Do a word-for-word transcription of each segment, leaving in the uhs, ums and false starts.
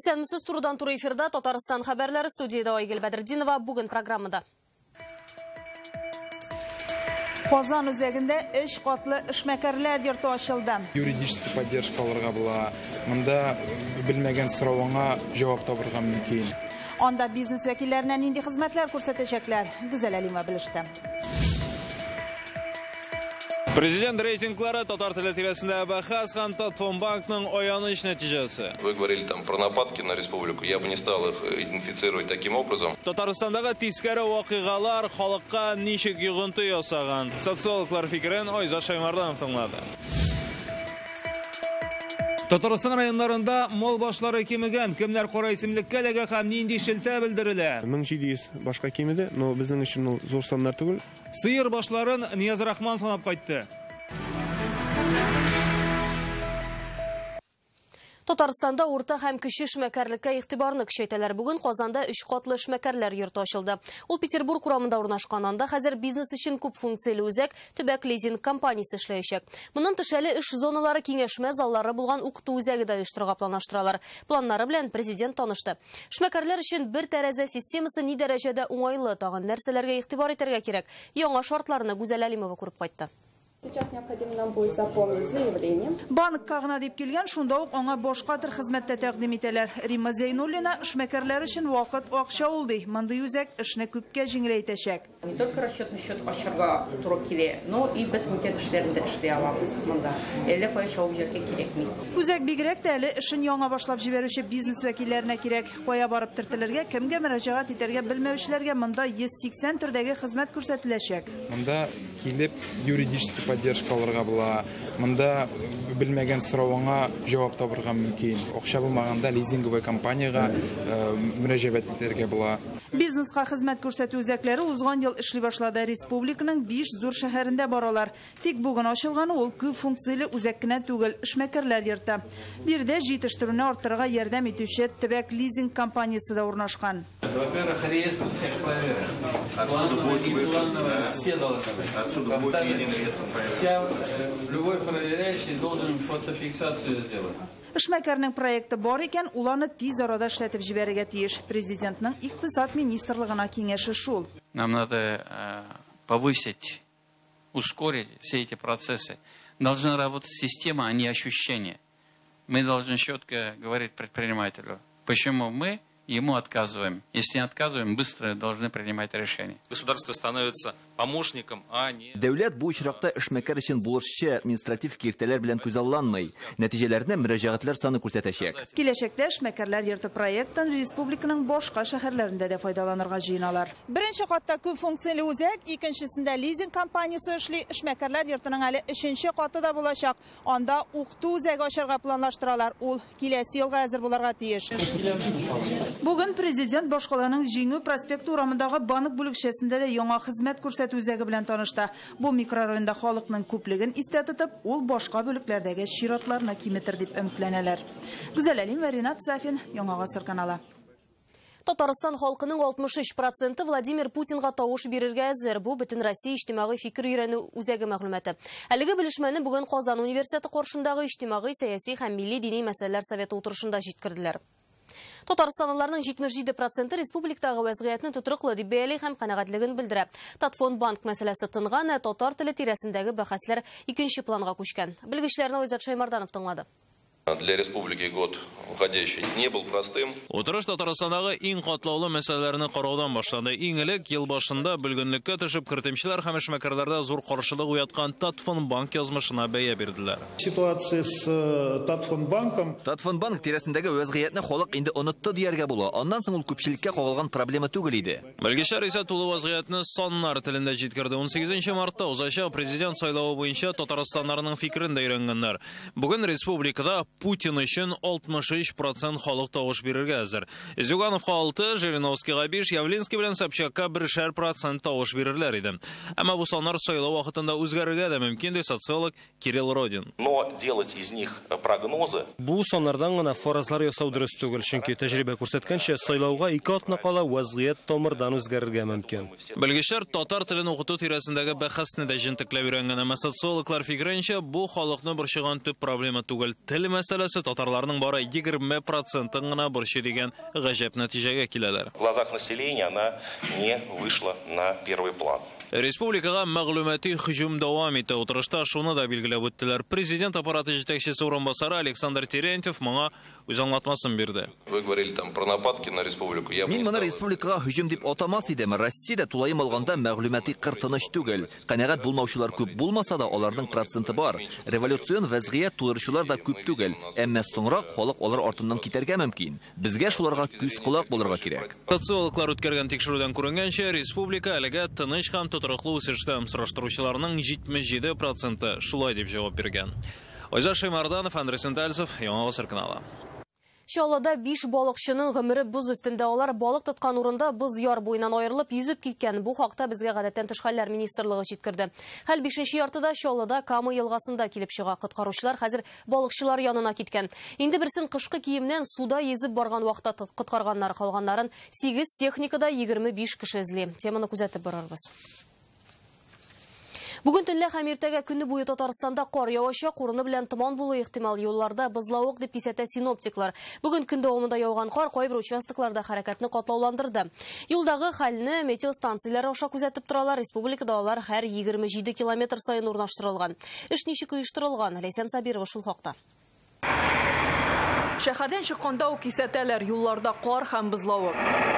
Исәнмесез турыдан туры эфирда Татарстан хәбәрләре, студияда Айгөл Бәдретдинова. Бүген программада. Казан үзәгендә эш катлы эшмәкәрләр йорты ачылды. Юридический поддержка алырга була. Монда белмәгән соравыңа җавап табырга мөмкин. Анда бизнес вәкилләренә нинди хезмәтләр күрсәтәчәкләр? Гүзәл Әлимова белеште. Президент рейтинглары татар теле тирәсендә бәхәс һәм Татфонбанкның аяныч нәтиҗәсе. Вы говорили там про нападки на республику. Я бы не стал их идентифицировать таким образом. Татарстандагы тискәре вакыйгалар халыкка ничек йогынты ясаган? Социологлар фикерен Айзат Шаймарданов тыңлады. Татарстан районнарында мал башлары кимегән, кемнәр кара исемлеккә ләгә һәм нинди шелтә белдерелә. мең җиде йөз башка кимеде, но безнең өчен ул зур саннар түгел. Сыер башларын Нияз Рахман санап кайтты. Татарстанда урта һәм кече эшмәкәрлеккә игътибарны көчәйтәләр. Бүген Казанда өч катлы эшмәкәрләр йорты ачылды. Ул Петербург урамында урнашкан, анда хәзер бизнес өчен күп функцияле үзәк төбәк лизинг компаниясе эшләячәк. Моннан тыш әле эш зоналары, киңәшмә заллары булган укыту үзәге дә оештырырга планлаштыралар. Планнары белән президент танышты. Эшмәкәрләр өчен бер тәрәзә системасы ни дәрәҗәдә уңайлы, тагын нәрсәләргә игътибар итәргә кирәк? Яңа шартларны Гүзәл Әлимова күреп кайтты. Сейчас необходимо нам будет заполнить заявление. Банкка гына дип килгән, шунда ук аңа башка төр хезмәттә тәкъдим итәләр. Римма Зәйнуллина эшмәкәрләр өчен вакыт акча ул ди. Мондый үзәк эшне күпкә җиңеләйтәчәк. Не только расчетный счет ачарга туры килә, но и без комитет эшләрендә эшли алабыз монда. Әллә кайча үзәккә кирәкми. Үзәк бигрәк тә әле эшен яңа башлап җибәрүче бизнес вәкилләренә кирәк. Кая барып тертелергә, кемгә мөрәҗәгать итәргә белмәүчеләргә монда йөз сиксән төрдәге хезмәт күрсәтеләчәк. Монда килеп юридический поддержка алырга була. Монда белмәгән соравыңа җавап табырга мөмкин. Акча булмаганда лизинговый компанияга мөрәҗәгать итәргә була. Бизнеска хезмәт күрсәтү үзәкләре узган ел эшли башлады. Республиканың биш зур шәһәрендә баралар. Тик бүген ачылганы ул күп функцияле үзәк кенә түгел, эшмәкәрләр йорты. Бирдә җитештерүне арттырырга ярдәм итүче төбәк лизинг компаниясе да урнашкан. Во-первых, реестр всех проверок. Отсюда будет все должны быть. Отсюда будет единый реестр. Любой проверяющий должен фотофиксацию сделать. Эшмәкәрнең проекты бар икән, ул аны тиз арада эшләтеп җибәрергә тиеш. Президентның икътисад министрлыгына киңәше шул. Нам надо повысить, ускорить все эти процессы. Должна работать система, а не ощущения. Мы должны четко говорить предпринимателю, почему мы ему отказываем. Если не отказываем, быстро должны принимать решения. Государство становится помощником, а не... Дәүләт бу очракта эшмәкәр өчен булышчы административ киртәләр белән күзалланмый. Нәтиҗәләрне мөрәҗәгатьләр саны күрсәтәчәк. Киләчәктә эшмәкәрләр йорты проекттан республиканың башка шәһәрләрендә дә файдаланырга җыеналар. Беренче катта күп функцияле үзәк, икенчесендә лизинг компаниясе эшли, эшмәкәрләр йортының әле өченче каты да булачак. Анда укыту үзәге ачарга планлаштыралар. Ул киләсе елга әзер булырга тиеш. Бүген президент башкаланың Җиңү проспекты урамындагы банк бүлекчәсендә дә яңа хезмәт күрсәтү үзәге белән танышты. Бу микрорайонда халыкның күплеген истә тотып, ул башка бүлекләрдәге чиратларны киметер дип өметләнәләр. Гүзәл Әлимова, Ринат Сафин, Яңа Гасыр каналы. Татарстан халкының алтмыш өч проценты Владимир Путинга тавыш бирергә әзер. Бу бөтен Россия иҗтимагый фикер өйрәнү үзәге мәгълүматы. Әлеге белешмәне бүген Казан университеты каршындагы иҗтимагый, сәяси һәм милли дини мәсьәләләр советы утырышында җиткерделәр. Татарстанлыларның җитмеш җиде проценты республикадагы вазгыятьне тотрыклы дип бәяли һәм канәгатьлеген белдерә. Татфонбанк мәсьәләсе тынган, татар теле тирәсендәге бәхәсләр икенче планга күчкән. Белгечләрне Айзат Шаймарданов тыңлады. Для республики год уходящий не был простым. Утырыш Татарстандагы иң катлаулы мәсьәләләрне караудан башланды. Иң элек ел башында бүлгенлеккә төшеп кертемчеләр һәм эшмәкәрләрдә зур каршылык уяткан Татфонбанк язмышына бәя бирделәр. Ситуация с Татфонбанком. Татфонбанк тирәсендәге вазгыятьне халык инде онытты дияргә була. Аннан соң ул күпчелеккә кагылган проблема түгел иде. Белгечләр исә тулы вазгыятьне саннар телендә җиткерде. унсигезенче мартта узачак президент сайлавы буенча Татарстаннарның фикерен дә өйрәнгәннәр. Бүген республикада Путин өчен алтмыш өч процент халык тавыш бирергә әзер. Зюгановка алты, Жириновскийга биш, Явлинский белән Собчакка бер процент тавыш бирерләр иде. Әмма бу саннар сайлау вакытында үзгәрергә дә мөмкин ди социолог Кирилл Родин. Но делать из них прогнозы. Бу саннардан гына фаразлар ясау дөрес түгел, чөнки тәҗрибә күрсәткәнчә сайлауга ике атна кала вазгыять тамырдан үзгәрергә мөмкин. Белгечләр татар телен укыту тирәсендәге бәхәсне дә җентекләп өйрәнгән, әмма социологлар фикеренчә бу халыкны борчыган төп проблема түгел. Тел мәсьәләсе татарларның бары егерме егерме процентын гына борчы дигән гаҗәп нәтиҗәгә киләләр. В глазах населения она не вышла на первый план. Республикага мәгълүмати һөҗүм дәвам итә. Утырышта шуны да билгеләп үттеләр. Президент аппараты җитәкчесе урынбасары Александр Терентьев моңа үз аңлатмасын бирде. Вы говорили там про нападки на республику. Я Мин моны республикага һөҗүм дип атамас идем. Россиядә тулаем алганда мәгълүмати кыртыныч түгел. Канәгать булмаучылар күп булмаса да, аларның проценты бар. Революцион вазгыять тудыручылар да күп түгел. Әмма соңрак халык алар артыннан китәргә мөмкин. Безгә шуларга күз кулак булырга кирәк. Социологлар үткәргән тикшерүдән күренгәнчә, республика әлегә тыныч һәм тотрыклы үсештә сораштыручыларның җитмеш җиде проценты шулай дип җавап биргән. Айза Шаймарданов, Андрей Сентальцев, Яңа Гасыр каналы. Чаллыда биш балыкчының гомере буз өстендә, алар балык тоткан урында буз яр буеннан аерылып йөзеп киткән. Бу хакта безгә гадәттән тыш хәлләр министрлыгы җиткерде. Хәл бишенче яртыда Чаллыда Кама елгасында килеп чыга. Коткаручылар хәзер балыкчылар янына киткән. Инде берсен кышкы киемнән суда йөзеп барган вакытта коткарганнар, калганнарын сигез техникада егерме биш кеше эзли. Теманы күзәтеп барабыз. Бүген төнлә һәм иртәгә көнне буе Татарстанда кар явачак, урыны белән томан булу ихтимал, юлларда бозлавык дип кисәтә синоптиклар. Бүген көн дәвамында яуган кар кайбер участокларда хәрәкәтне катлауландырды. Юлдагы хәлне метеостанцияләре аша күзәтеп торалар. Республикада алар һәр егерме җиде километр саен урнаштырылган. Эш ничек оештырылган? Ләйсән Сабирова шул хакта. Шәһәрдән чыкканда ук кисәтәләр, юлларда кар һәм бозлавык.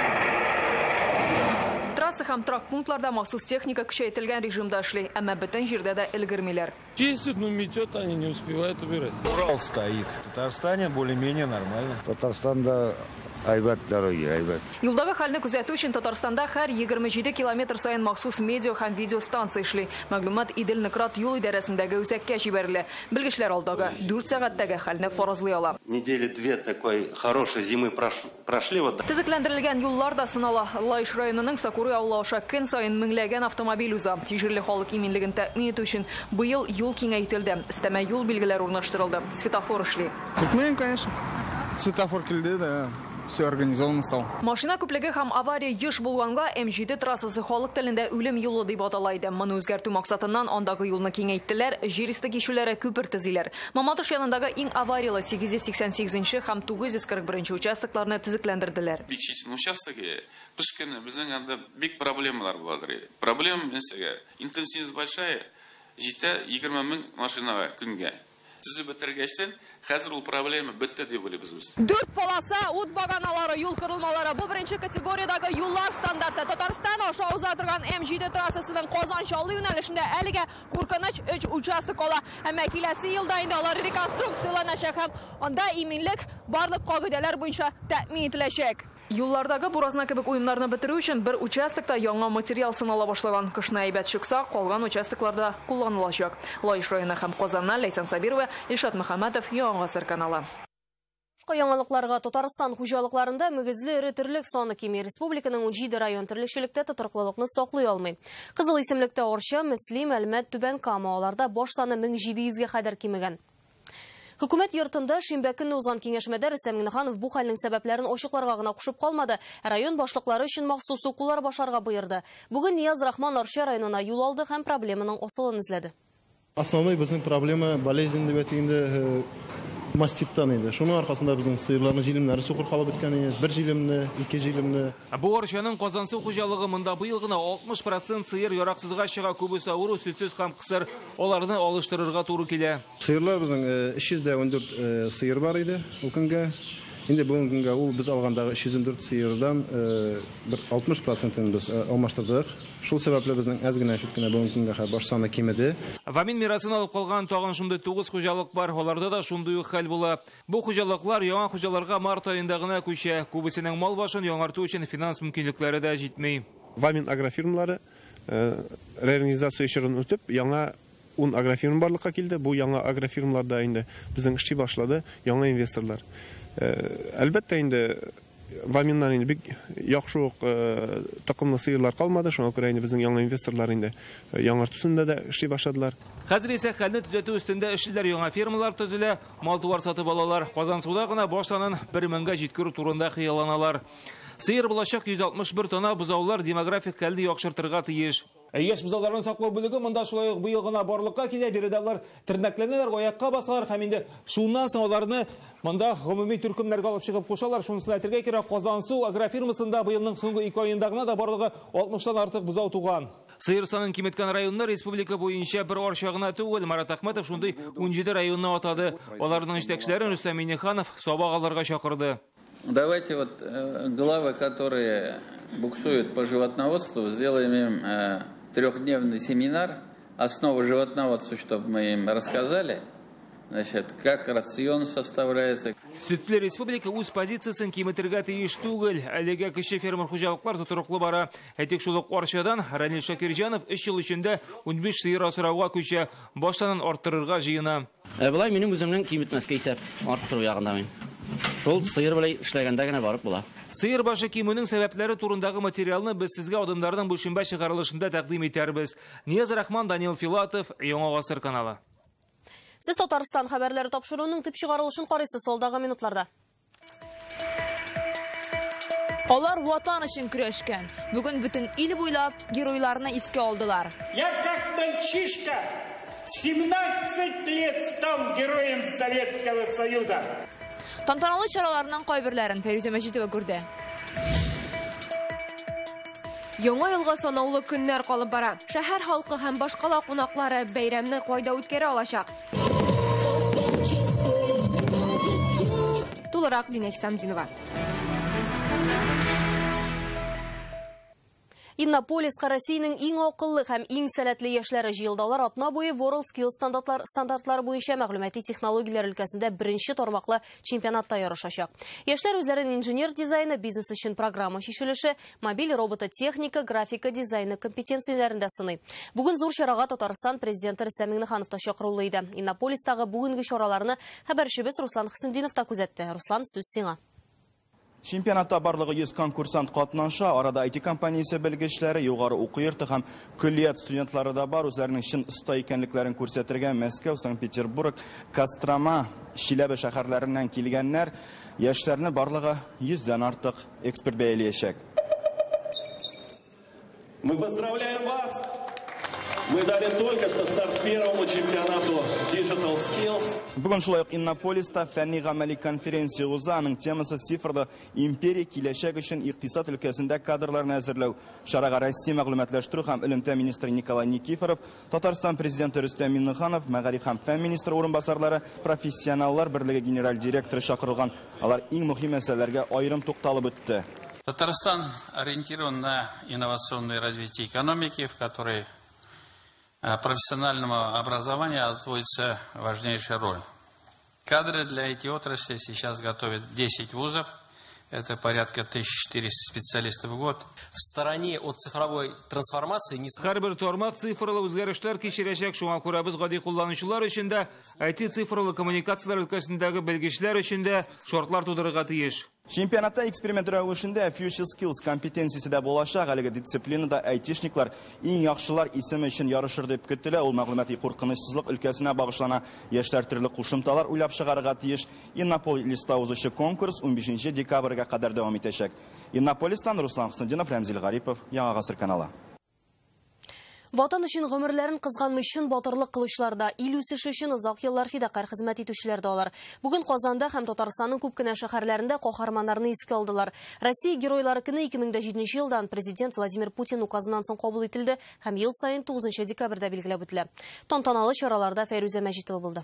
Трасса һәм трак пунктларда махсус техника көчәйтелгән режимда эшли, әмма бөтен җирдә дә өлгермиләр. Чистят, но метет, они не успевают убирать. Урал стоит. В Татарстане более-менее нормально. Татарстанда айбат дороги, айбат. Юлдагы хәлне күзәтү өчен Татарстанда һәр егерме җиде километр саен махсус медиа һәм видео станция эшли. Мәгълүмат Идел Ныкрат юл идарәсендәге үзәккә җибәрелә. Белгечләр алдагы дүрт сәгатьтәге хәлне фаразлый ала. Недели две такой хорошей зимы прошли. Вот. Төзекләндерелгән юллар да сынала. Лаиш районының Сакуры авылы аша көн саен меңләгән автомобиль уза. Тиҗирле халык иминлеген тәэмин итү өчен быел юл киңәйтелде. Өстәмә юл билгеләре урнаштырылды. Светофор эшли. Көтмәйм, конечно. Светофор килде, да. Все организовано стало. Машина күплеге һәм авария еш булганга эм җиде трассасы халык телендә үлем юлы дип аталайды. Моны үзгәртү максатыннан андагы юлны киңәйттеләр, җир өсте кишүләре күпер төзиләр. Мамадыш янындагы иң авариялы сигез йөз сиксән сигезенче һәм тугыз йөз кырык беренче участокларны төзекләндерделәр. Бичитин участогы кыш көне безнең анда бик проблемалар буладыр. Проблема мәсәлән, интенсивность большая, җитә егерме мең машинага көнгә. Төзеп бетергәчтән хәзер ул проблема бетте дип уйлыйбыз без. Дүрт полоса ут баганалары, юл кырылмалары бу беренче категориядагы юллар стандарты. Татарстан аша уза торган эм җиде трассасының Казан-Чаллы юнәлешендә әлегә куркыныч өч участок ала. Әмма киләсе елда инде алар реконструкцияланачак һәм анда иминлек барлык кагыйдәләр буенча тәэмин ителәчәк. Юллардагы буразна кебек уеннарны бетерү өчен бер участокта яңа материал сынала башлаган. Кышны әйбәт чыкса, калган участокларда кулланылачак. Лаиш районы һәм Казаннан Ләйсән Сабирова, Илшат Мөхәммәтов, Яңа Гасыр каналы. Башка яңалыкларга Татарстан хуҗалыкларында мөгезле эре терлек саны кими. Республиканың ун җиде район терлекчелектә тотрыклылыкны саклый алмый. Кызыл исемлектә Орча, Мөслим, Әлмәт, Түбән Кама, аларда баш саны мең җиде йөзгә кадәр кимегән. Хөкүмәт йортында шимбә көнне узган киңәшмәдә Рөстәм Миңнеханов бу хәлнең сәбәпләрен ачыкларга гына кушып калмады. Район башлыклары өчен махсус укулар башарга буйырды. Бүген Нияз Рахман Орча районына юл алды һәм проблеманың асылын эзләде. Основной безнең проблема болезнь дип әйтгәндә маститтан иде. Шуның аркасында безнең сыерларның җилемнәре сукыр калып беткән иде. Бер җилемне, ике җилемне. Бу Орчаның Казансу хуҗалыгы монда быел гына алтмыш процент сыер яраксызга чыга, күбесе авыру, сөтсез һәм кысыр. Аларны алыштырырга туры килә. Сыерлар безнең өч йөз дә ун дүрт сыер бар иде. Ул көнгә инде бүген көнгә ул без алгандагы өч йөз ун дүрт сыердан бер алтмыш процентын без алмаштырдык. Шул сәбәпле безнең әз генә шул көнә бүген көнгә баш саны кимеде. Вамин мирасын алып калган тагын шундый тугыз хуҗалык бар. Аларда да шундый ук хәл була. Бу хуҗалыклар яңа хуҗаларга март аенда гына күчә. Күбесенең мал башын яңарту өчен финанс мөмкинлекләре дә җитмей. Вамин агрофирмалары реорганизация эшен үтеп, яңа ун агрофирма барлыкка килде. Бу яңа агрофирмаларда инде безнең эшли башлады яңа инвесторлар. Әлбәттә инде Ваминнан инде бик яхшы ук токымлы сыерлар калмады. Шуңа күрә инде безнең яңа инвесторлар инде яңартусында да эшли башладылар. Хәзер исә хәлне төзәтү өстендә эшләр, яңа фермалар төзелә, мал-туар сатып алалар. Казансуда гына баш санын бер меңгә җиткерү турында хыялланалар. Сыер булачак йөз алтмыш бер тонна бозаулар демографик хәлне яхшыртырга тиеш. Әйгеш бұзауларын сақлау бөлігі мұнда шулай бұйылғына барлыққа келе бередалар тірнәкленелер, ояққа басалар, қаменде шуыннан сыңаларыны мұнда ғымыми түркімлерге алып шығып қошалар. Шунысын әтірге кері Қозансу агрофирмасында бұйылның соңғы екі айындағына да барлығы алтмыштан артық бұзау туған. Сыйырсанын Кеметкан районында республика бойынша бір оршағына түгіл Марат Ахметов шундай он жеті районына атады. Олардың жетекшілері Рустам Минниханов сабағаларға шақырды. Давайте вот э, главы, которые буксуют по животноводству, сделаем им э, трехдневный семинар, основу животноводства, чтобы мы им рассказали, значит, как рацион составляется. Сүтлі республика өз позициясын кеметірге тиіш түгіл. Әлеге кіші фермер қожалықлар тұтырықлы бара. Әтек шулық Оршадан Ранил Шакиржанов үш жыл ішінде он беш сыйыр асырауға көше баштанын арттырырға жиына. Бұлай менің өзімнің кеметмәске есеп арттыру яғындамын. Шол сыйыр бұлай ішләгенде генә барып була. Сыйыр башы киімінің сәбәпләре турындағы материалны біз сізге адымдардың бөшінбә шығарылышында тәқдим етербіз. Нияз Рахман, Данил Филатов, Яңа ғасыр каналы. Сіз Татарстан хабарлары тапшыруының тип шығарылышын қарайсыз солдағы минутларда. Олар ватан үшін күрешкен. Бүгін бүтін ил буйлап геройларына еске алдылар. Я как мальчишка семнадцать лет стал героем Советского Союза. Тантаналы шараларынан кайберләрен Фәрүзә Мәҗитова күрде. Яңа елга санаулы көннәр калып бара. Шәһәр халкы һәм башкала кунаклары бәйрәмне кайда үткәрә алачак? Тулырак Динек Самдинова. Иннополисқа Россияның иң акыллы һәм иң сәләтле яшьләре җыелдалар атна буе World Skills стандартлар стандартлары буенча мәгълүмати технологиялар өлкәсендә беренче тармаклы чемпионатта ярышачак. Яшьләр үзләрен инженер дизайны, бизнес өчен программа чишелеше, мобиль робототехника, графика дизайны компетенцияләрендә сыный. Бүген зур чарага Татарстан президенты Рөстәм Миңнеханов та чакырылды иде. Иннополистагы бүгенге чараларны хәбәрчебез Руслан Хөсендинов та күзәтте. Руслан, сүз сиңа. Чемпионатта барлыгы йөз конкурсант катнаша, арада ай ти компаниясе белгечләре, югары уку йорты һәм күллият студентлары да бар, үзләренең чын оста икәнлекләрен күрсәтергә Мәскәү, Санкт-Петербург, Кострома, Чиләбе шәһәрләреннән килгәннәр, яшьләрне барлыгы йөздән артык эксперт бәяләячәк. Мы поздравляем вас! Мы дали только что старт первому чемпионату Digital Skills. Бүген шулай ук Иннополиста фәнни гамәли конференция уза, аның темасы цифрлы империя киләчәк өчен икътисад өлкәсендә кадрларны әзерләү. Шарага Россия мәгълүматлаштыру һәм элемтә министры Николай Никифоров, Татарстан президенты Рөстәм Миңнеханов, Мәгариф һәм фән министры урынбасарлары, профессионаллар берлеге генераль директоры чакырылган. Алар иң мөһим мәсьәләләргә аерым тукталып үтте. Татарстан ориентирован на инновационное развитие экономики, в которой профессиональному образованию отводится важнейшая роль. Кадры для этой отрасли сейчас готовят десять вузов. Это порядка тысяча четыреста специалистов в год. В стороне от цифровой трансформации не... Һәрбер тармак цифрлы үзгәрешләр кичерәчәк, шуңа күрә без гади кулланучылар өчен дә, ай ти цифрлы коммуникациялар өлкәсендәге белгечләр өчен дә шартлар тудырырга тиеш. Чемпионатта эксперимент рәвешендә Future Skills компетенциясе дә булачак. Әлеге дисциплинада айтишниклар иң яхшылар исеме өчен ярышыр дип көтелә. Ул мәгълүмати куркынычсызлык өлкәсенә багышлана. Яшьләр төрле кушымталар уйлап чыгарырга тиеш. Иннополиста узучы конкурс он бишенче декабрьгә кадәр дәвам итәчәк. Иннополистан Руслан Хөснетдинов, Рәмзил Гарипов, Яңа гасыр каналы. Ватан өчен гомерләрен кызганмыйчын батырлык кылычларда ил үсеше өчен озак еллар фидакар хезмәт итүчеләр дә алар. Бүген Казанда һәм Татарстанның күп кенә шәһәрләрендә каһарманнарны искә алдылар. Россия геройлары көне ике мең җиденче елдан президент Владимир Путин указыннан соң кабул ителде һәм ел саен тугызынчы декабрьдә билгеләп үтелә. Тантаналы чараларда Фәрүзә Мәҗитова булды.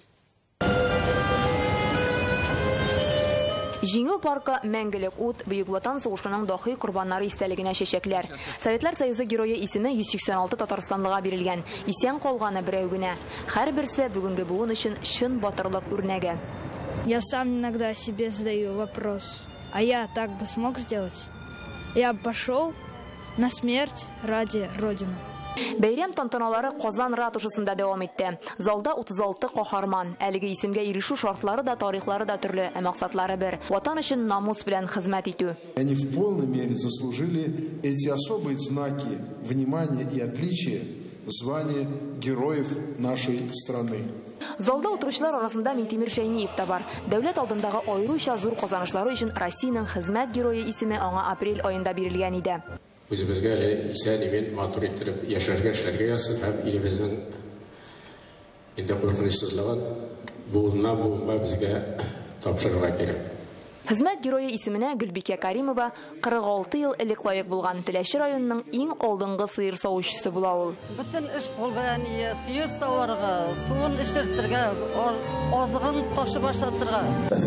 Җиңү паркы мәңгелек ут, Бөек Ватан сугышының дахи курбаннары истәлегенә чәчәкләр. Советлар Союзы герое исеме йөз сиксән алты татарстанлыга бирелгән. Исән калганы берәү генә. Һәрберсе бүгенге буын өчен шын батырлык үрнәге. Я сам иногда себе задаю вопрос. А я так бы смог сделать? Я пошел на смерть ради Родины. Бәйрәм тантаналары Казан ратушасында дәвам итте. Залда утыз алты каһарман. Әлеге исемгә ирешү шартлары да, тарихлары да төрле, ә максатлары бер. Ватан өчен намус белән хезмәт итү. Они в полной мере заслужили эти особые знаки внимания и отличия, звания героев нашей страны. Залда утыручылар арасында Минтимир Шәймиев та бар. Дәүләт алдындагы аеруча зур казанышлары өчен Россиянең хезмәт герое исеме аңа апрель аенда бирелгән иде. Үзебезгә әле исән-имин матур иттереп яшәргә, эшләргә язсын һәм илебезнең инде куркынычсызлыгын буыннан-буынга безгә тапшырырга кирәк. Хезмәт герое исеменә Гөлбикә Каримова кырык алты ел элек лаек булган Теләче районының иң алдынгы сыер савучысы була ул. Бөтен эш кул белән ия, сыер саварга, суын эшертергә, азыгын ташып ашатырга.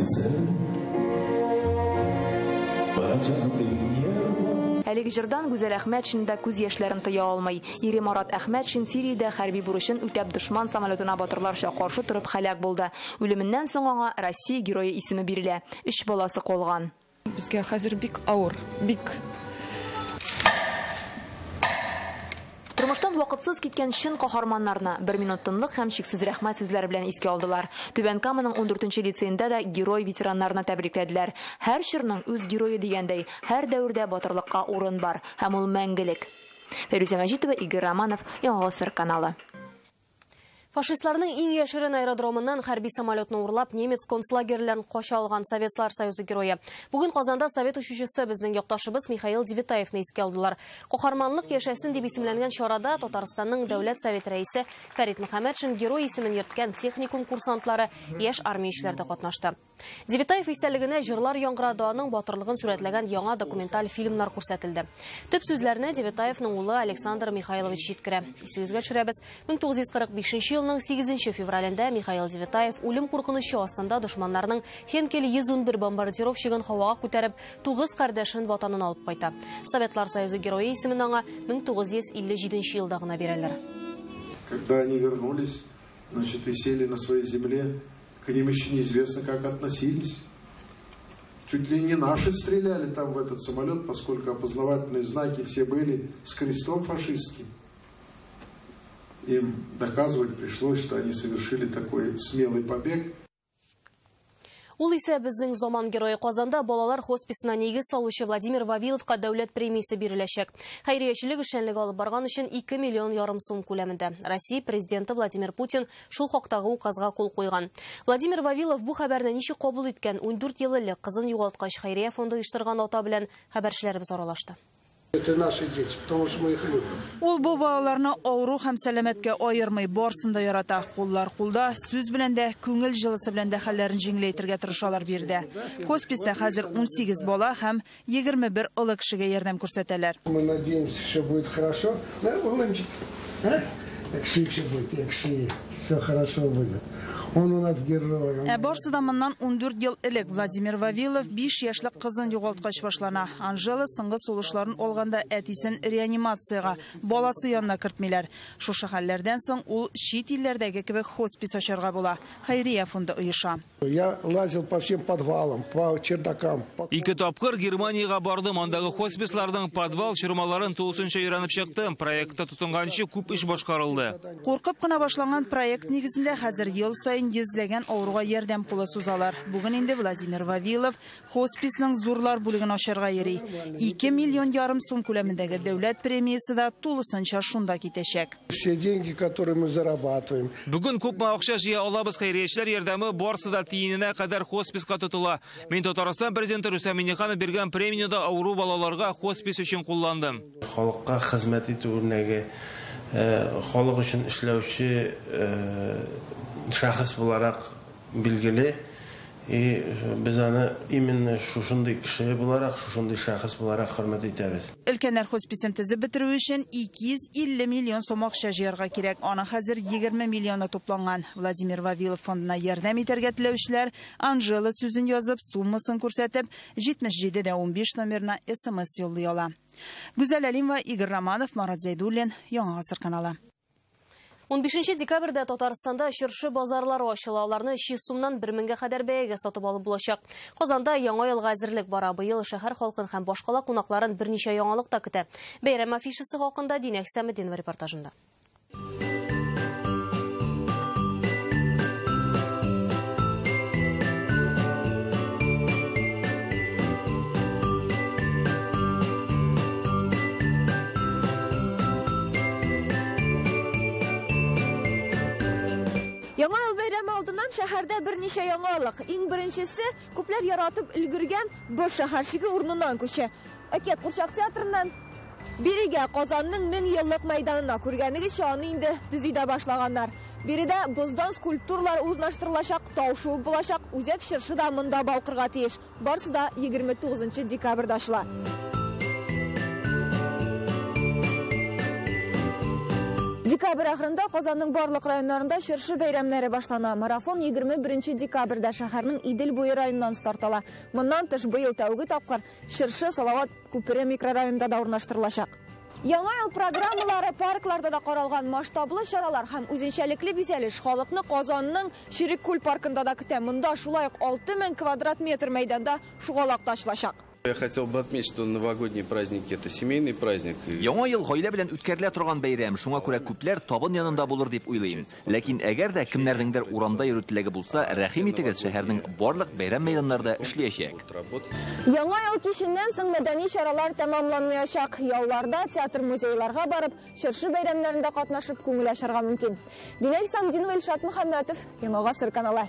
Әлеге җырдан Гүзәл Әхмәтшин да күз яшьләрен тыя алмый. Ире Марат Әхмәтшин Сириядә хәрби бурычын үтәп дошман самолетына батырларча каршы торып һәлак булды. Үлеменнән соң аңа Россия герое исеме бирелә. Өч баласы калган. Безгә хәзер бик авыр, бик Тормыштан вакытсыз киткән чын каһарманнарны бер минут тынлык һәм чиксез рәхмәт сүзләре белән искә алдылар. Түбән Каманың ундүртенче лицейында да герой ветераннарны тәбрикләделәр. Һәр чорның үз герое дигәндәй, һәр дәвердә батырлыкка урын бар һәм ул мәңгелек. Фәрүзә Мәҗитова, Игорь Романов, Яңа Гасыр каналы. Фашистларның иң яшерен аэродромыннан хәрби самолетны урлап, немец концлагерләрен кача алган Советлар Союзы герое. Бүген Казанда Совет учучысы безнең якташыбыз Михаил Девитаевны искә алдылар. Каһарманлык яшәсен дип исемләнгән чарада Татарстанның Дәүләт Совет рәисе Фәрит Мөхәммәтшин герой исемен йөрткән техникум курсантлары, яшь армиячеләр дә катнашты. Девитаев истәлегенә җырлар яңгырады, аның батырлыгын сурәтләгән яңа документаль фильмнар күрсәтелде. Төп сүзләрне Девитаевның улы Александр Михайлович җиткерә. Исегезгә төшерәбез, мең тугыз йөз кырык бишенче елның сигезенче февралендә Михаил Девитаев үлем куркынычы астында дошманнарның Хенкель йөз унбер бомбардировщигын һавага күтәреп, тугыз кардәшен ватанына алып кайта. Советлар Союзы герое исемен аңа мең тугыз йөз илле җиденче елда гына бирәләр. Когда они вернулись, значит, и сели на своей земле, к ним еще неизвестно, как относились. Чуть ли не наши стреляли там в этот самолет, поскольку опознавательные знаки все были с крестом фашистским. Им доказывать пришлось, что они совершили такой смелый побег. Ул исә безнең заман герое. Казанда балалар хосписына нигез салучы Владимир Вавиловка дәүләт премиясе биреләчәк. Хәйриячелек эшчәнлеге алып барган өчен ике миллион ярым сум күләмендә. Россия президенты Владимир Путин шул хактагы указга кул куйган. Владимир Вавилов бу хәбәрне ничек кабул иткән? ундүрт ел элек кызын югалткач хәйрия фонды оештырган ата белән хәбәрчеләребез аралашты. Это наши дети, потому что мы их любим. Ул бу балаларны авыру һәм сәламәткә аермый, барсын да ярата. Куллар кулда, сүз белән дә, күңел җылысы белән дә хәлләрен җиңеләйтергә тырышалар бирде. Хосписта хәзер унсигез бала һәм егерме бер олы кешегә ярдәм күрсәтәләр. Мы надеемся, что будет хорошо. Да, Улымчик? А? Якши все будет, якши. Все хорошо будет. Он у нас герой. Ә барсыда моннан ундүрт ел элек Владимир Вавилов биш яшьлек кызын югалткач башлана. Анжела соңгы сулышларын алганда әтисен реанимацияга, баласы янына кертмиләр. Шушы хәлләрдән соң ул чит илләрдәге кебек хоспис ачарга була. Хәйрия фонды оеша. Я лазил по всем подвалам, по чердакам. Ике тапкыр Германиягә бардым, андагы хосписларның подвал чырмаларын тулысынча өйрәнеп чыктым. Проектта тотынганчы күп эш башкарылды. Куркып кына башланган проект нигезендә хәзер ел сайын йөзләгән авыруга ярдәм кулы сузалар. Бүген инде Владимир Вавилов хосписның зурлар бүлеген ачарга йөри. ике миллион ярым сум күләмендәге дәүләт премиясе да тулысынча шунда китәчәк. Все деньги, которые мы зарабатываем. Бүген күпме акча җыя алабыз, хәйриячеләр ярдәме барсы да тиененә кадәр хосписка тотыла. Мин Татарстан президенты Рөстәм Миңнеханов биргән премияда авыру балаларга хоспис өчен кулландым. Халыкка хезмәт итү үрнәге, халык өчен эшләүче шәхес буларак билгеле. И без аны именно шушындай кеше буларак, шушындай шәхес буларак хөрмәт итәбез. Өлкәннәр хосписын төзеп бетерү өчен ике йөз илле миллион сум акча җыярга кирәк. Аны хәзер егерме миллионга тупланган. Владимир Вавилов фондына ярдәм итәргә теләүчеләр Анжела сүзен язып, суммасын күрсәтеп, җитмеш җиде дә унбиш номерына СМС юллый ала. Гүзәл Әлимова, Игорь Романов, Марат Зәйдуллин, Яңа Гасыр каналы. унбишенче декабрьдә Татарстанда чыршы базарлары ачыла, аларны өч йөз сумнан бер меңгә кадәр бәягә сатып алып булачак. Казанда яңа елга әзерлек бара. Быел шәһәр халкын һәм башкала кунакларын берничә яңалык та көтә. Бәйрәм афишасы хакында Динәк Сәмединова репортажында. Яңа ел бәйрәме алдыннан шәһәрдә берничә яңалык. Иң беренчесе күпләр яратып өлгергән бер шәһәрчеге урыныннан күчә. Әкият Курчак театрыннан Береге Казанның мең еллык мәйданына күргәнеге шаны инде төзидә башлаганнар. Биредә боздан скульптуралар урнаштырылачак, тау-шуып булачак, үзәк чыршы да монда балкырга тиеш. Барысы да егерме тугызынчы декабрьдә ачыла. Декабрь ахырында Казанның барлык районнарында чыршы бәйрәмнәре башлана. Марафон егерме беренче декабрьдә шәһәрнең Идел буе районыннан стартала. Моннан тыш быел тәүге тапкыр чыршы Салават күпере микрорайонында да урнаштырылачак. Яңа ел программалары паркларда да каралган масштаблы чаралар һәм үзенчәлекле бизәлеш халыкны Казанның Ширик күл паркында да көтә. Монда шулай ук алты мең квадрат метр мәйданда шугалак ташлачак. Я хотел бы отметить, что новогодний праздник – это семейный праздник. Яңа ел гаилә белән үткәрелә торган бәйрәм, шуңа күрә күпләр табын янында булыр дип уйлыйм. Ләкин әгәр дә кемнәрнеңдер урамда йөрү теләге булса, рәхим итегез, шәһәрнең барлык бәйрәм мәйданнарында эшләячәк. Яңа ел киченнән соң мәдәни чаралар тәмамланмаячак. Яуларда, театр, музейларга барып, чыршы бәйрәмнәрендә катнашып күңел ачарга мөмкин. Динәл Самдинова, Илшат Мөхәммәтов, Яңа гасыр каналы.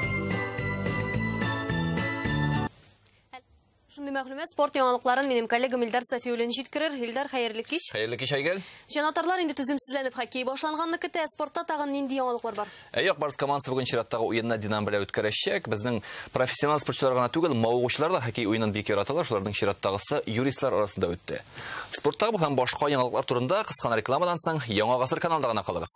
Шундый мәгълүмат спорт яңалыкларын минем коллегам Илдар Сафиуллин җиткерер. Илдар, хәерле кич. Хәерле кич, Айгөл. Җанатарлар инде түземсезләнеп хоккей башланганны көтә. Спортта тагын нинди яңалыклар бар? Әйе, Барс командасы бүген чираттагы уенны Динамо белән үткәрәчәк. Безнең профессионал спортчылар гына түгел, мавыгучылар да хоккей уенын бик яраталар. Шуларның чираттагысы юристлар арасында үтте. Спортта бу һәм башка яңалыклар турында кыска рекламадан соң Яңа гасыр каналында гына калыгыз.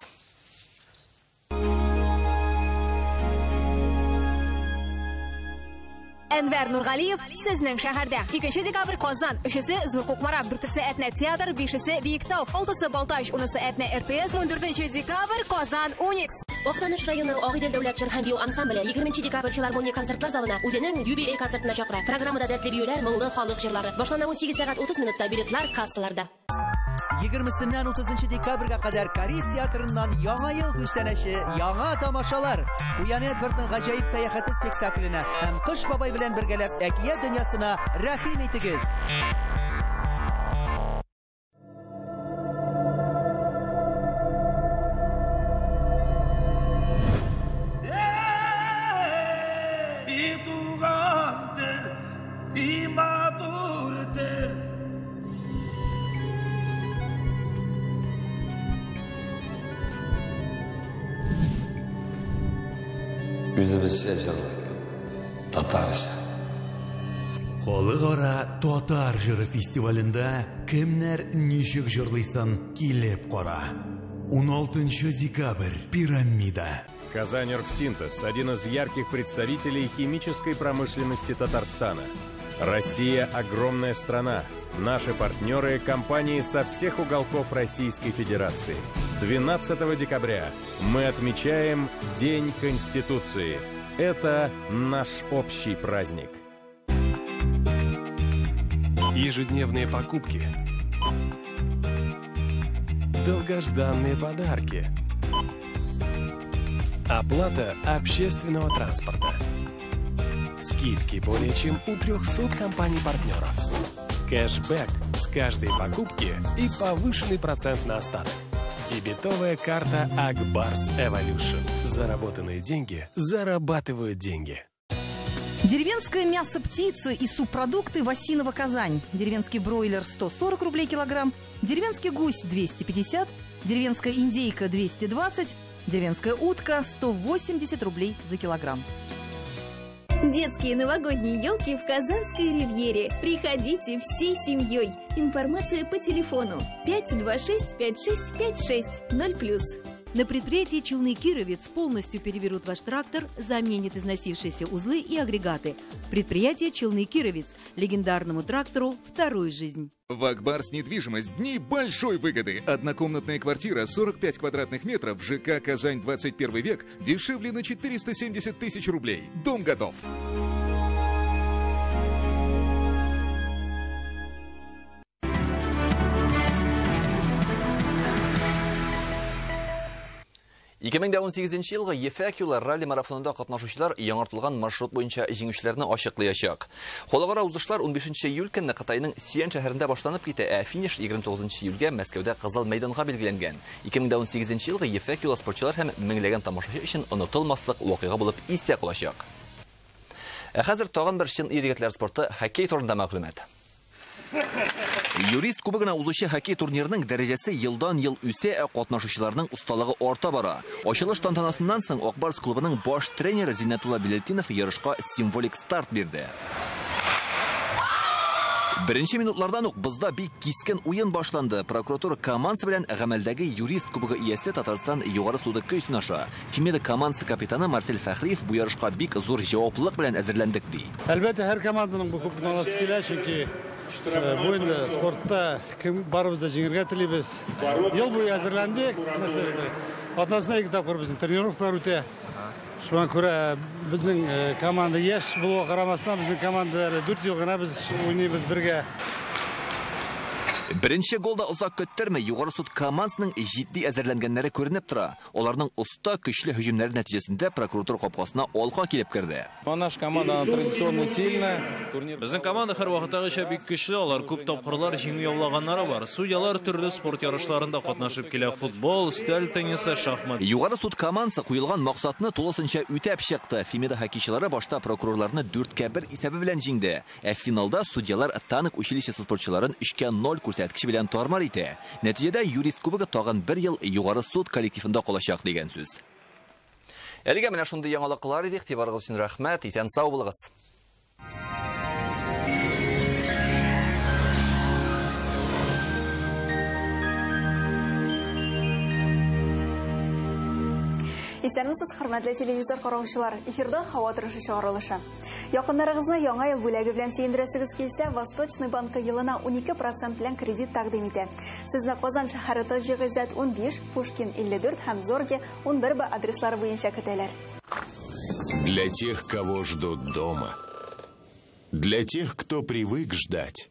Әнвәр Нургалиев сезнең шәһәрдә. икенче декабрь Казан, өчесе Зур Кукмара, дүртесе Әтнә театр, бишесе Биектау, алтысы Балтач, унысы Әтнә РТС, ундүртенче декабрь Казан Уникс. Актаныш районы Агыйдел дәүләт җыр һәм бию ансамбле егерменче декабрь филармония концертлар залына үзенең юбилей концертына чакыра. Программада дәртле биюләр, моңлы халык җырлары. Башлана унсигез сәгать утыз минутта, билетлар кассаларда. егерменчедән утызынчы декабрьгә кадәр Карис театрыннан яңа ел күчтәнәше, яңа тамашалар. Уян Эдвардның гаҗәеп сәяхәте спектакленә һәм Кыш бабай белән бергәләп әкият дөньясына рәхим итегез. Үзебезчә җырлый. Татарча. Халыкара татар җыры фестивалендә кемнәр ничек җырлыйсын килеп кара. уналтынчы декабрь. Пирамида. Казань Оргсинтез – один из ярких представителей химической промышленности Татарстана. Россия – огромная страна. Наши партнеры – компании со всех уголков Российской Федерации. двенадцатого декабря мы отмечаем День Конституции. Это наш общий праздник. Ежедневные покупки. Долгожданные подарки. Оплата общественного транспорта. Скидки более чем у трёхсот компаний-партнеров. Кэшбэк с каждой покупки и повышенный процент на остаток. Дебетовая карта Акбарс Evolution. Заработанные деньги зарабатывают деньги. Деревенское мясо птицы и субпродукты Васинова Казань. Деревенский бройлер сто сорок рублей килограмм, деревенский гусь двести пятьдесят, деревенская индейка двести двадцать, деревенская утка сто восемьдесят рублей за килограмм. Детские новогодние елки в Казанской ривьере. Приходите всей семьей. Информация по телефону пять два шесть пять шесть пять шесть ноль плюс. На предприятии «Челны Кировец» полностью переберут ваш трактор, заменят износившиеся узлы и агрегаты. Предприятие «Челны Кировец» легендарному трактору вторую жизнь. В Акбарс недвижимость дни большой выгоды. Однокомнатная квартира сорок пять квадратных метров в ЖК «Казань двадцать первый век» дешевле на четыреста семьдесят тысяч рублей. Дом готов. ике мең он сигезенче елгы Ефәкиюлар ралли марафонында катнашучылар яңартылган маршрут буенча җиңүчеләрне ачыклаячак. Халыкара узышлар он бишенче июль көнне Кытайның Сиэн шәһәрендә башланып китә, ә финиш егерме тугызынчы июльгә Мәскәүдә Кызыл мәйданга билгеләнгән. ике мең он сигезенче елгы Ефәкиюлар спортчылар һәм меңләгән тамашачы өчен онытылмаслык вакыйга булып истә калачак. Ә хәзер тагын бер чын иргәтләр спорты хоккей турында мәгълүмат. Юрист кубогына узучы хоккей турнирының дәрежесі елдан ел үсе, катнашучыларның усталыгы арта бара. Ачылыш тантанасыннан соң Акбарс клубының баш тренеры Зиннатулла Билетдинов ярышка символик старт бирде. Беренче минутлардан ук бызда бик кискен уен башланды. Прокуратура командасы белән гамәлдәге юрист кубогы иясе Татарстан югары суды көчен аша. Фемида командасы капитаны Марсель Фәхриев бу ярышка бик зур җаваплылык белән әзерләндек ди. Әлбәттә, һәр команданың бу кубогын аласы килә, чөнки бу инде спортта кем барыбыз да җиңәргә телибез. Ел буе әзерләндек, мәсәлән, атнасына ике тапкыр безнең тренировкалар үтә. Шуңа күрә безнең команда яшь булуга карамастан, безнең командалар дүрт ел гына без уйныйбыз бергә. Беренче голда озак көттермәй югары суд командасының җитди әзерләнгәннәре күренеп тора. Аларның оста көчле һөҗүмнәре нәтиҗәсендә прокуратура капкасына алга килеп керде. Наш команда традиционно сильная. Безнең команда һәр вакыттагыча бик көчле, алар күп тапкырлар җиңү яулаганнары бар. Судьялар төрле спорт ярышларында катнашып килә: футбол, стель теннисы, шахмат. Югары суд командасы куелган максатны тулысынча үтәп чыкты. Фемида хоккейчылары башта прокурорларны дүрткә бер исәбе белән җиңде. Ә финалда судьялар Танк училищесы спортчыларын өчкә ноль күрсәткеч белән тормар итә. Нәтиҗәдә юрист кубогы тагын бер ел югары суд коллективында калачак дигән сүз. Әлегә менә шундый яңалыклар иде. Игътибарыгыз өчен рәхмәт. Исән сау булыгыз. Исәнмесез, хөрмәтле телевизор караучылар, эфирда һава торышы чыгарылышы. Якыннарыгызны яңа ел бүләге белән сөендерәсегез килсә, Восточный банкы елына унике процент белән кредит тәкъдим итә. Сезне Казан шәһәре Таҗи Гыйззәт ун биш, Пушкин илле дүрт һәм Зорге ун бер б адреслары буенча көтәләр. Для тех, кого ждут дома. Для тех, кто привык ждать.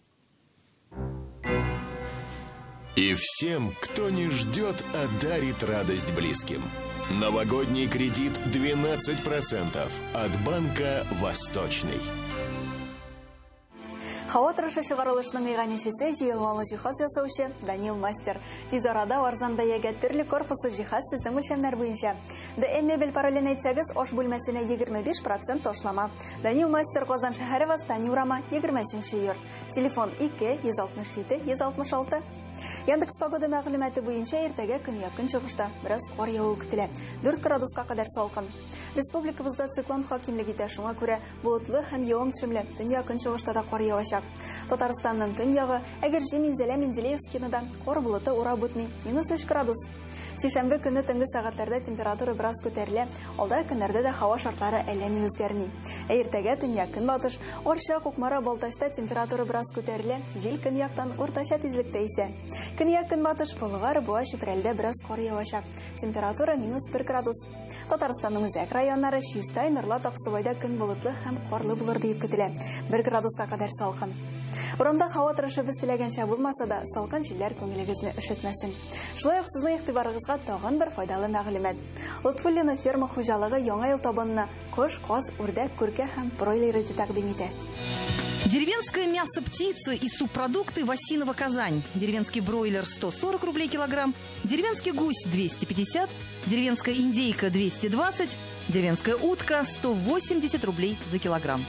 И всем, кто не ждет, а дарит радость близким. Новогодний кредит двенадцать процентов от банка «Восточный». Һава торышы чыгарылышының иганәчесе җыелмалы җиһаз ясаучы Данил Мастер. Тиз арада арзан бәягә төрле корпуслы җиһаз сезнең үлчәмнәр буенча. ДЭ мебель параллелен әйтсәгез, аш бүлмәсенә егерме биш процент ташлама. Данил Мастер, Казан шәһәре, Восстание урама, егерме өченче йорт. Телефон ике йөз алтмыш җиде йөз алтмыш алты. Яндекс погода мәгълүматы буенча иртәгә көн якын чыгышта бераз кар явуы көтелә. дүрт градуска кадәр салкын. Республикабызда циклон хакимлек итә, шуңа күрә болытлы һәм явым-төшемле төньяк көн чыгышта да кар явачак. Татарстанның төньягы, әгәр Җеминзәлә Менделеевскида кар болыты урап үтми, минус өч градус. Сишәмбе көнне төнге сәгатьләрдә температура бераз күтәрелә, алда көннәрдә дә һава шартлары әллә ни үзгәрми. Иртәгә төньяк көнбатыш, Арча, Кукмара, Балтачта температура бераз күтәрелә, җил көньяктан уртача тизлектә исә. Көньяк көнбатыш, Болгар, Буа, Чүпрәлдә бераз кар явачак. Температура минус бер градус. Татарстанның үзәк районнары Чистай, Нырлат, Аксубайда көн болытлы һәм карлы булыр дип көтелә. бер градуска кадәр салкын. Урамда һава торышы без теләгәнчә булмаса да, салкын җилләр күңелегезне өшетмәсен. Шулай ук сезнең игътибарыгызга тагын бер файдалы мәгълүмат. Лутфуллина ферма хуҗалыгы яңа ел табынына кош, каз, үрдәк, күркә һәм бройлеры тәкъдим итә. Деревенское мясо птицы и субпродукты Васинова Казань. Деревенский бройлер сто сорок рублей килограмм, деревенский гусь двести пятьдесят, деревенская индейка двести двадцать, деревенская утка сто восемьдесят рублей за килограмм.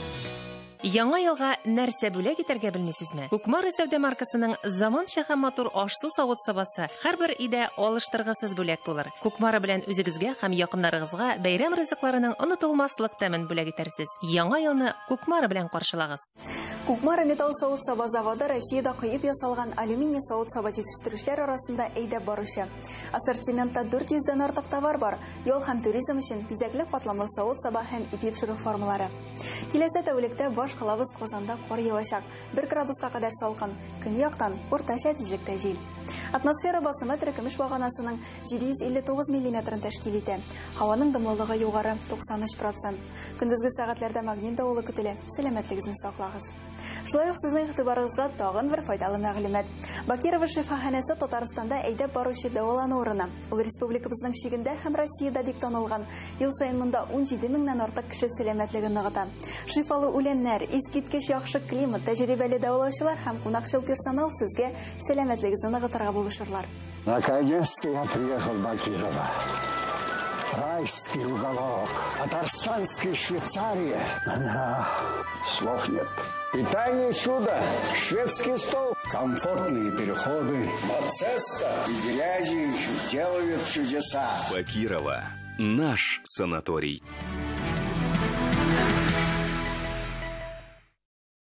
Яңа елга нәрсә бүләк итәргә белмисезме? Кукмара сәүдә маркасының заманча һәм матур аш-су савыт сабасы һәрбер өйдә алыштыргысыз бүләк булыр. Кукмара белән үзегезгә һәм якыннарыгызга бәйрәм ризыкларының онытылмаслык тәмен бүләк итәрсез. Яңа елны Кукмара белән каршылагыз. Кукмара металл савыт саба заводы Россиядә кыеп ясалган алюминий савыт саба җитештерүчеләр арасында әйдәп баручы. Ассортиментта дүрт йөздән артык товар бар. Ял һәм туризм өчен бизәкле катламлы савыт саба һәм ипи пешерү формалары. Киләсе тәүлектә баш калабыз Казанда кар явачак. бер градуска кадәр салкын. Көньяктан уртача тизлектә җил. Атмосфера басымы теркемеш баганасының җиде йөз илле тугыз миллиметрын тәшкил итә. Һаваның дымлылыгы югары туксан өч процент. Көндезге сәгатьләрдә магнит давылы көтелә. Сәламәтлегезне саклагыз. Шулай ук сезнең игътибарыгызга тагын бер файдалы мәгълүмат. Бакирова шифаханәсе Татарстанда әйдәп баручы дәвалану урыны. Ул республикабызның чигендә һәм Россиядә бик танылган. Ел саен монда ун җиде меңнән артык кеше сәламәтлеген ныгыта. Шифалы үләннәр, искиткеч яхшы климат, тәҗрибәле дәвалаучылар һәм кунакчыл персонал сезгә сәламәтлегезне ныгытырга булышырлар. Наконец-то я приехал в Бакирово. Райский уголок. Татарстанская Швейцария. Номера. Слов нет. Питание чудо. Шведский стол. Комфортные переходы. Мацеста и грязи делают чудеса. Бакирова. Наш санаторий.